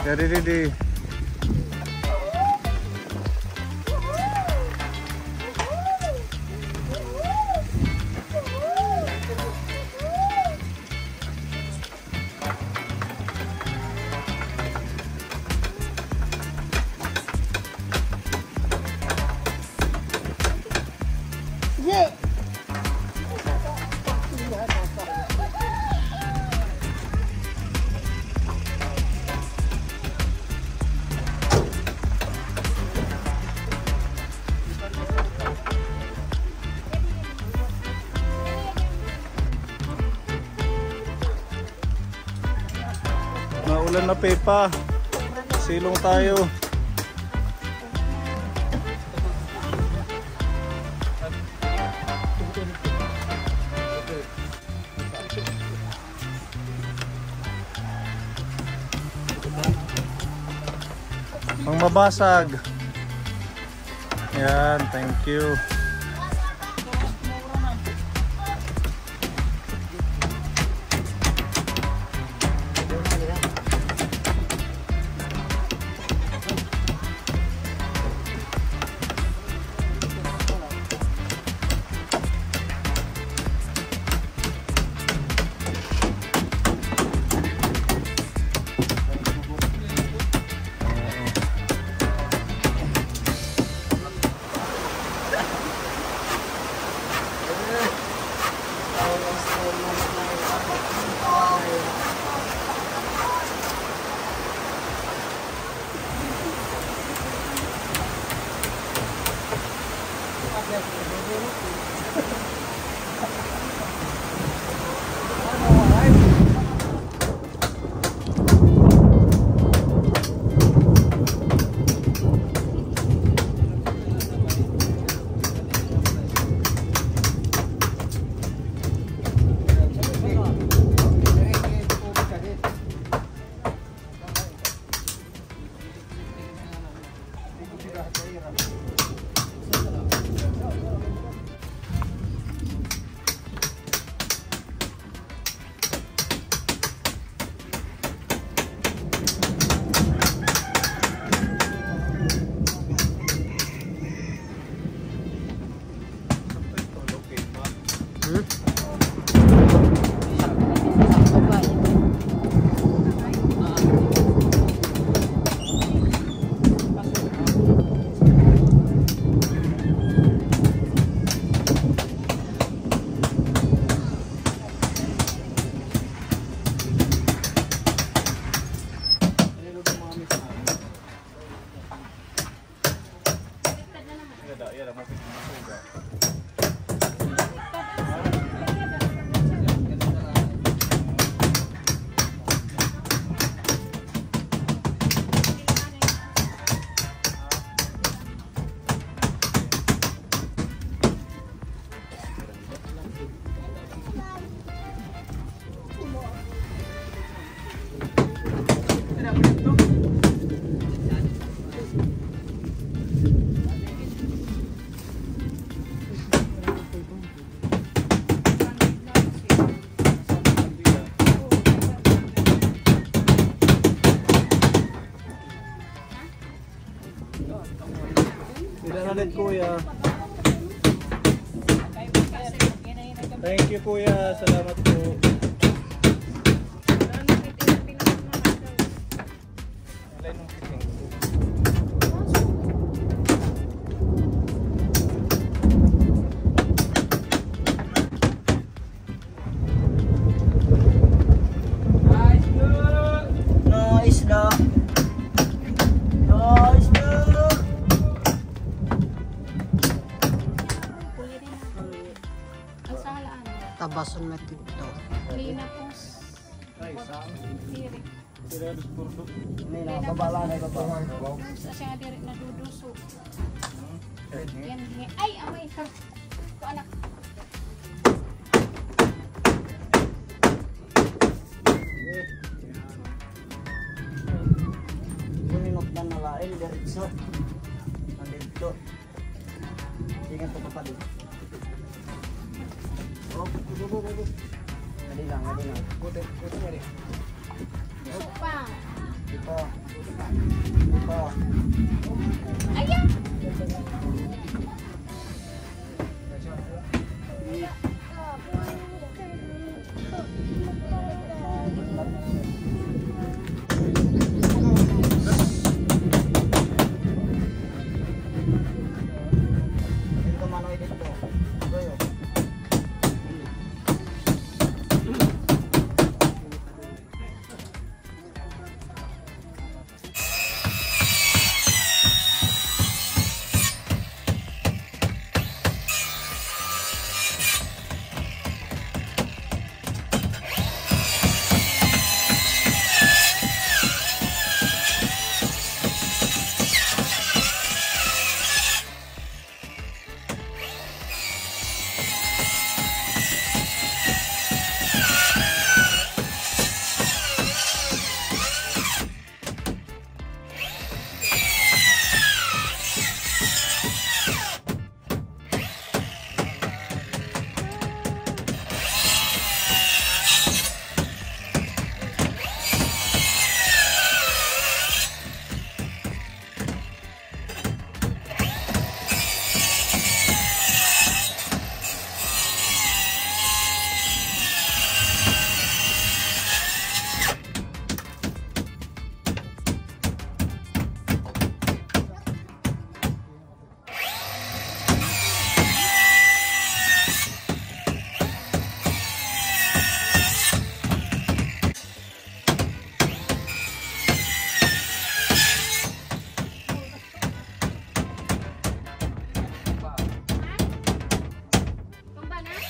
Ready. Naulan na Pepa. Silong tayo. Pang mabasag. Yan, thank you. Ulit kuya. Thank you kuya, salamat po. Tabasan natin ito. Lina po. Diri. May nakabala na ito. Sa siya diri naduduso. Yan. Ay, amay ka. Ko anak. Kuninot na nalain, diretso. Nandito. Ingat po kapatid. Oh, Ngadi lang. Supa. Dito. Dito. Ayan! Dito manoy dito. Dito yun. Tumba na?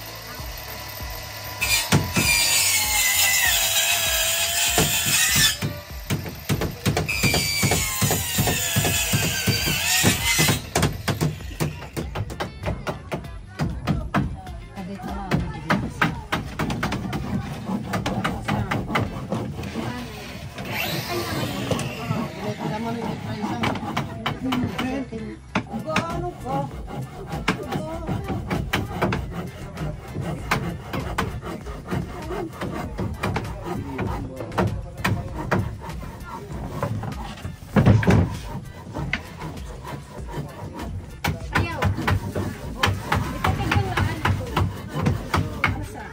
Ayaw. Ito kagalaan ako. Basta.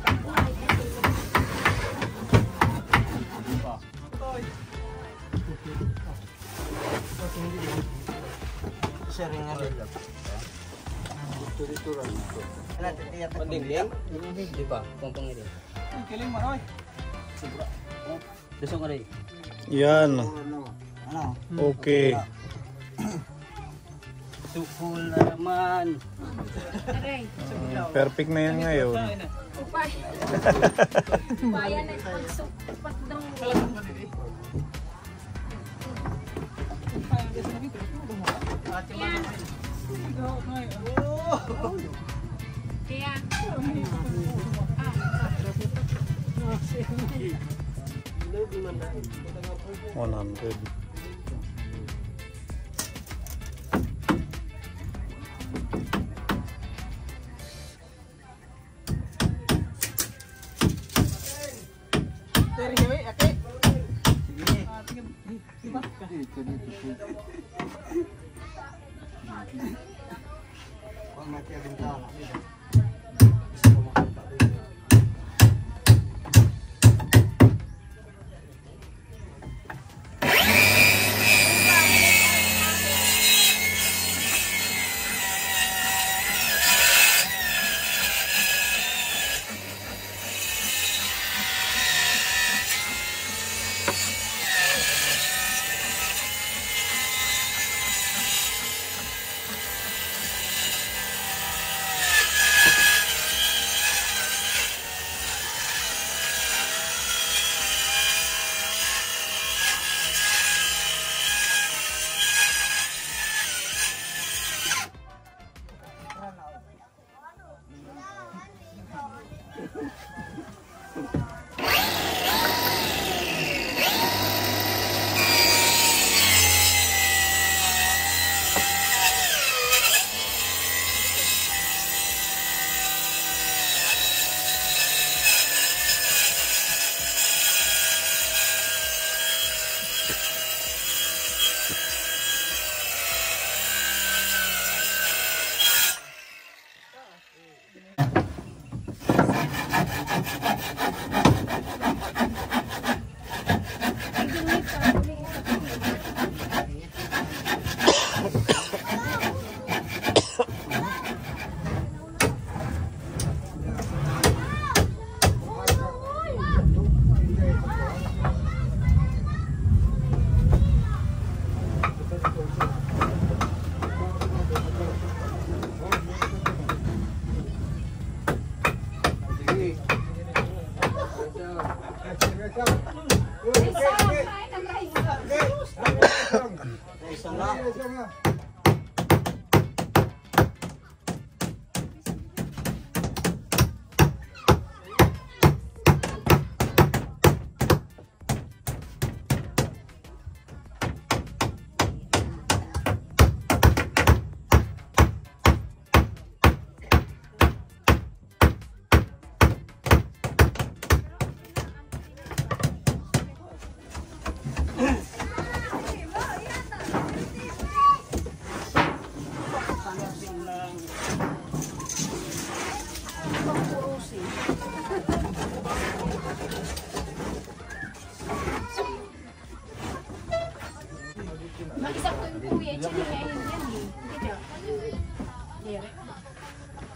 Sharing nga rin. Dito lang. Ano, titiyak. Pandingling? Di ba? Pongpong ini. Kiling manoy. Dusong ka rin. Yan. Ano? Okay. Tukul na naman. Aray. Perfect na yan ngayon. Upay. Bayan ay pagsupat daw. Ayan. Kaya. 100. Huwag mati ang bintana.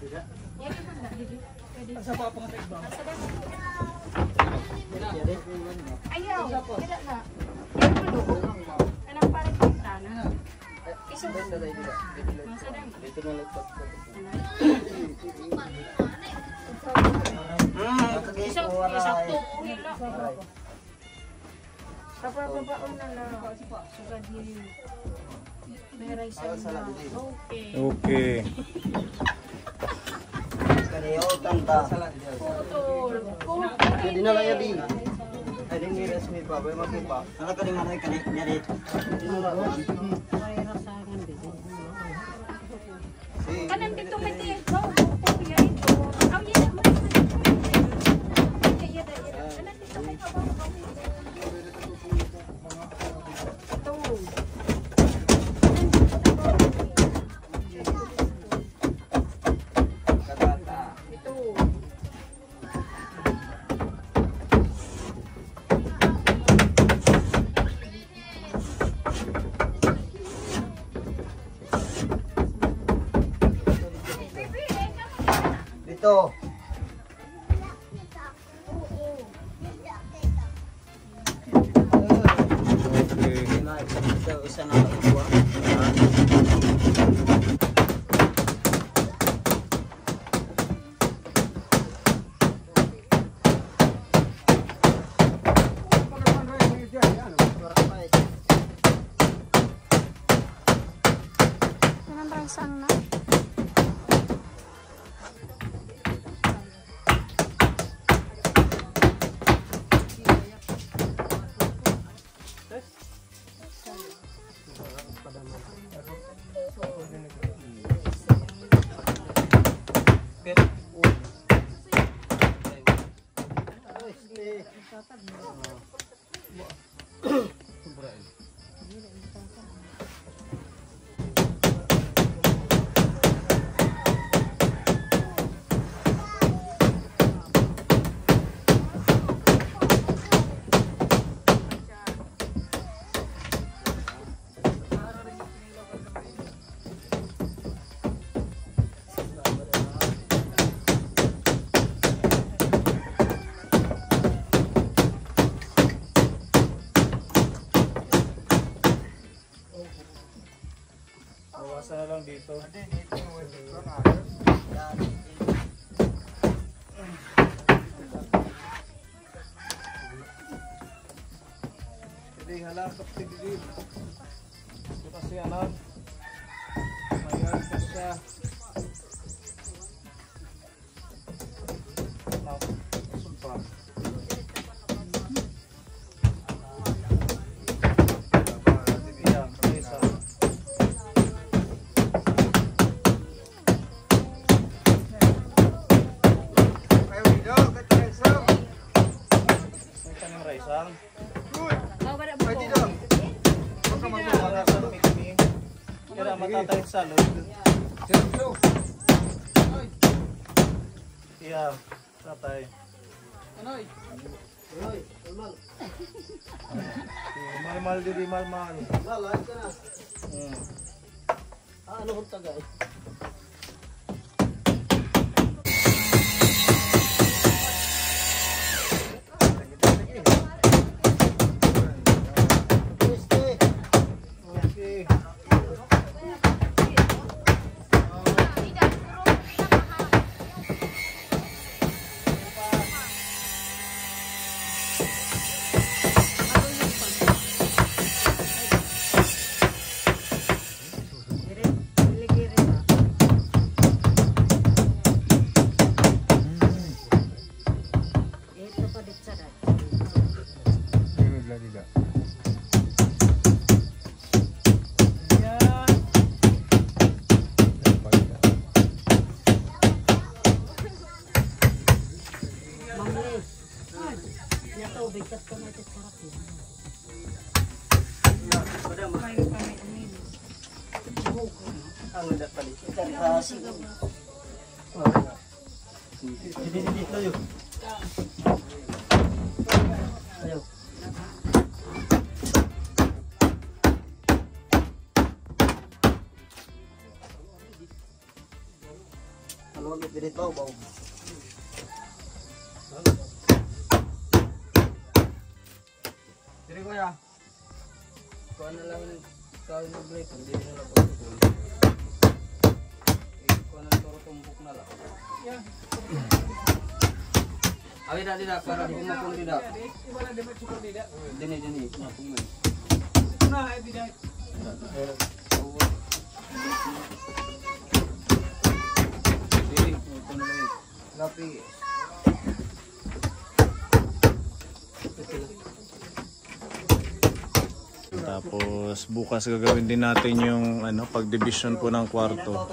Yan naman na, Didi. Pwede. Sa pa pang tag ba? Sa dami. Ayaw, tidak na. Yan mo do. Anong parang kita na? Iso. Sa dami. Dito na lipat ko. Iso, isakto. Hila. Papababaon na lang. Sugad yun. Meron sa lang. Okay. Okay. Kaniyo tanta. Putol. Jadi na lang yadi. Ay ni resmi pa, bay makipa. Nala kani manay kani nyari. Kanan dito may tiyan. Oh, kuya ito. Ang yan mo. Kanan dito may kabaw. Ito. Ito. Dito. Okay. Ito isa na uwa. Kanan rangsang na. Bawasan na lang dito. Jadi halakap si Didi. Ito kasi anak. Mayroon pa siya. Sumpah. Kira matatay sa loob. Iya, tatay. Anoy. Anoy, mal. Mal-mal diri mal-mal. Malay ka na. Ano kung tagay? Okay. Ano dapat pali? Cari kasi. Didi tayo. Ayo. Ano magpipilit ba? Baw. Diri ko ya. Kuha na lang kawin ng blade. Hindi nila pagpupul. Kuha na lang tumpok na lang. Awi dah tidak para kumapun tidak. Dini kumapun. Nah, tidak. Tapi Tapos bukas gagawin din natin yung pag-division po ng kwarto.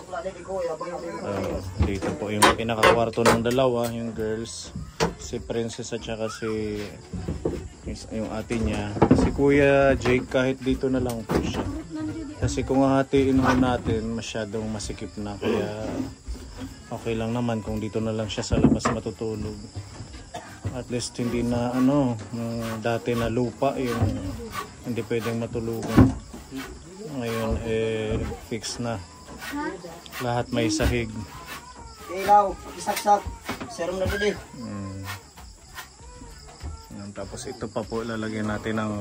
Dito po yung pinaka-kwarto ng dalawa, yung girls, si Princess at saka si yung ate niya. Si Kuya Jake kahit dito na lang po siya. Kasi kung hahatiin ho natin, masyadong masikip na, kaya okay lang naman kung dito na lang siya sa labas matutulog. At least hindi na dati na lupa yung hindi pwedeng matulugan. Ngayon fix na. Lahat may sahig. ilaw, isaksak. Serum na dito. Tapos ito pa po lalagyan natin ng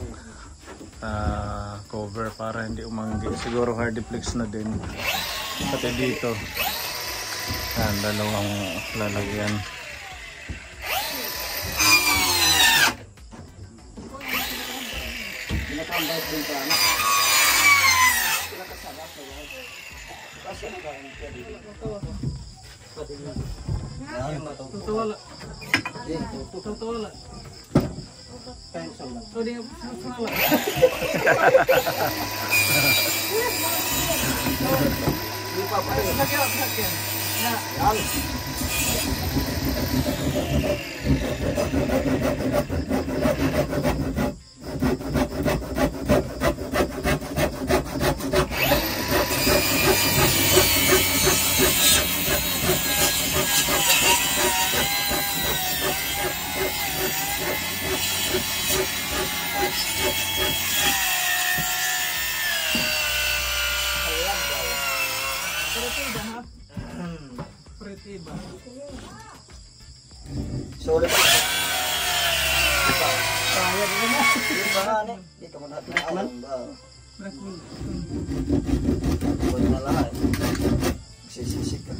cover para hindi umanggi. Siguro hardiplex na din. Pati dito. Yan, dalawang lalagyan. Pinakambay din pa anak. Tutulala. Tutulala. Oh, dia tutulala. Lupa pa rin. Sakit. Nah, Yan. Solid pa. kaya din na. Dito mo natin alam ba? Wala na lahat. Sisisik ka.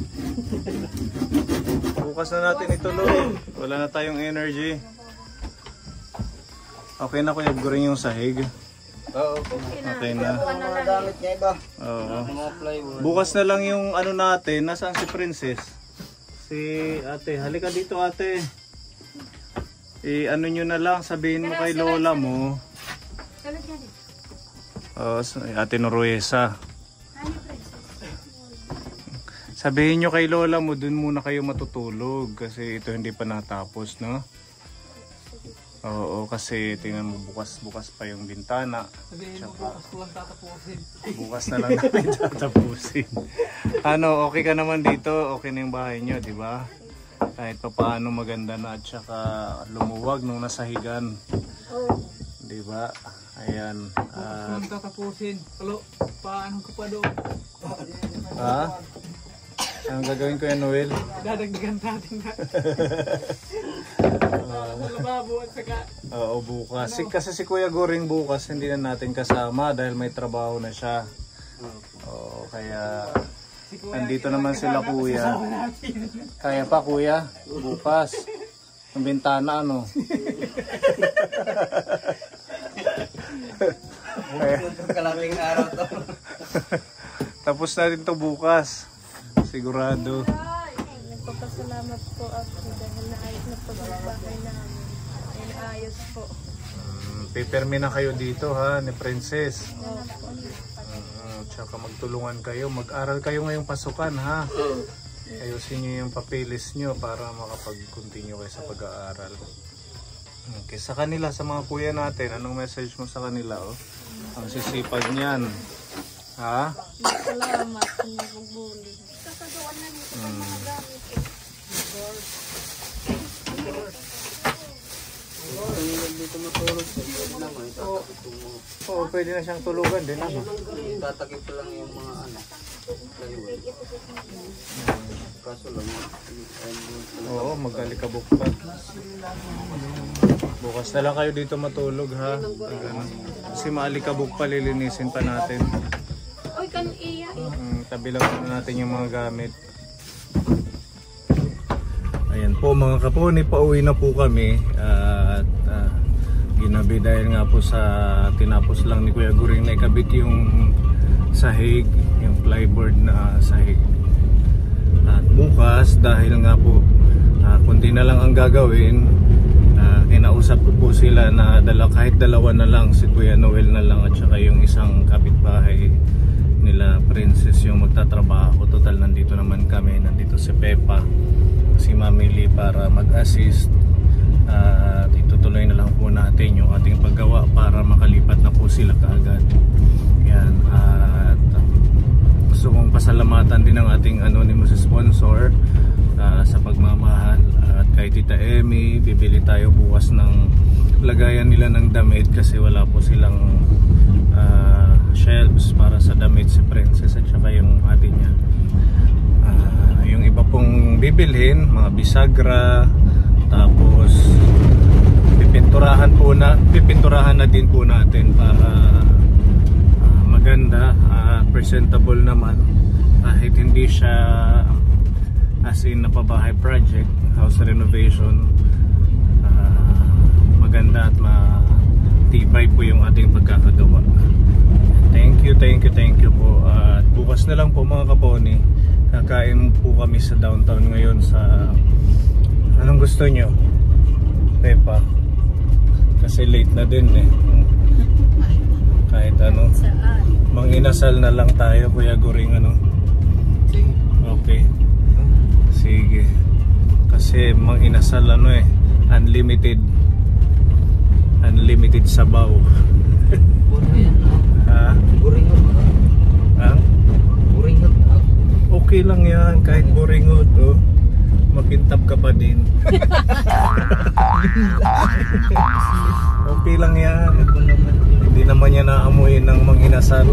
Bukas na natin ituloy. Wala na tayong energy. Okay na Kuya Goring yung sahig. Oo. Okay na. Mga damit niya iba. Oo. Mga plywood. Bukas na lang yung natin. Nasaan si Princess? Si ate. Halika dito ate. Nyo na lang. Sabihin mo kay lola mo. Ate Noruesa. Sabihin nyo kay lola mo, dun muna kayo matutulog. Kasi ito hindi pa natapos, no? Oo, kasi tingnan mo bukas pa yung bintana. Sabihin mo bukas ko lang tatapusin. Bukas na lang namin tatapusin. Okay ka naman dito, okay na yung bahay nyo, di ba? Kahit pa paano maganda na at saka lumuwag nung nasahigan. Di ba? Ayan. Bukas ko lang tatapusin. Halo, paano ko pa doon? Ha? Anong gagawin ko yan, Noel? Dadagdagan natin na. Sa lababo at saka. Oo, bukas. Kasi si Kuya Goring bukas hindi na natin kasama dahil may trabaho na siya. Oo, kaya andito naman sila Kuya. Kaya pa Kuya, bukas. Ang bintana Kalaming araw to. Tapos na rin to bukas. Sigurado. Nagpapasalamat po ako dahil naayos na pagbabahay namin. Ay naayos po. Pipermi na kayo dito ha, ni Princess. Tsaka magtulungan kayo. Mag-aral kayo ngayong pasukan ha. Ayusin nyo yung papilis nyo para makapag-continue kayo sa pag-aaral. Okay, sa kanila, sa mga kuya natin, anong message mo sa kanila? Ang sisipag niyan. Ha? Salamat sa nagbubuli. Kakagawan na nito ng mga gamit. Dito matulog. Pwede naman. Oo, pwede na siyang tulugan din. Tatakip lang yung mga plywood. Kaso lang, Oo, mag-alikabok pa. Bukas na lang kayo dito matulog ha. Kasi maalikabok pa, lilinisin pa natin. Uy, kan iya. Tabi lang muna natin yung mga gamit. Ayan po mga kaponi, pauwi na po kami. At ginabi dahil nga po sa tinapos lang ni Kuya Guring na ikabit yung sahig, yung plyboard na sahig. At bukas dahil nga po kundi na lang ang gagawin, kinausap ko po sila na kahit dalawa na lang, si Kuya Noel na lang at saka yung isang kapitbahay nila Princess yung magtatrabaho. Total nandito naman kami, nandito si Pepa, si Mami Lee para mag-assist. At itutuloy na lang po natin yung ating paggawa para makalipat na po sila kaagad. Yan. At gusto kong pasalamatan din ang ating anonymous sponsor sa pagmamahal. At kay Tita Emmy, bibili tayo bukas ng lagayan nila ng damit kasi wala po silang shelves para sa damit si Princess at saka yung ate niya. Yung iba pong bibilhin, mga bisagra, tapos pipinturahan na din po natin para maganda, presentable naman kahit hindi siya as in na pabahay project, house renovation. Maganda at matibay po yung ating pagkakagawa. Thank you po. At bukas na lang po mga kaponi, kakain po kami sa downtown ngayon sa anong gusto nyo? Pepa, kasi late na din eh. Kahit ano, manginasal na lang tayo Kuya Guring, ano? Okay, sige. Kasi manginasal ano eh, unlimited sabaw. Ha? buringot. Okay lang yan, kahit buringot, oh. Makintab ka pa din. Okay lang yan. Hindi naman yan naamuin ng manginasal.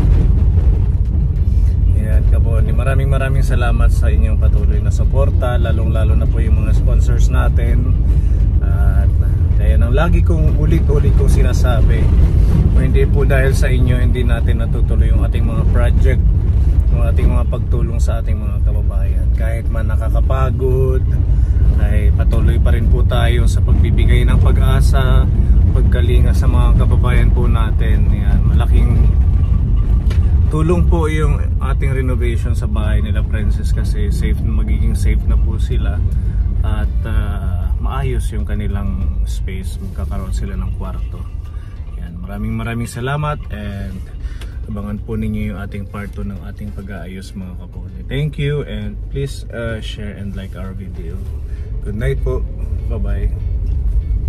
Yan kaponi, maraming salamat sa inyong patuloy na suporta, lalong lalo na po yung mga sponsors natin. At kaya nang lagi kong ulit-ulit kong sinasabi, kung hindi po dahil sa inyo, hindi natin natutuloy yung ating mga project, yung ating mga pagtulong sa ating mga kababayan. Kahit man nakakapagod, ay patuloy pa rin po tayo sa pagbibigay ng pag-asa, pagkalinga sa mga kababayan po natin. Yan, malaking tulong po yung ating renovation sa bahay nila Princess kasi magiging safe na po sila at maayos yung kanilang space, magkakaroon sila ng kwarto. Yan, maraming salamat and abangan po ninyo yung ating part 2 ng ating pag-aayos mga kaponi. Thank you and please share and like our video. Good night po. Bye-bye.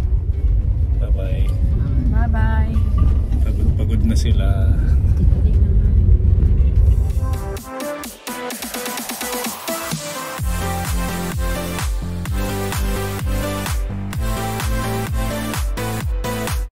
Bye-bye. Bye-bye. Pagod na sila.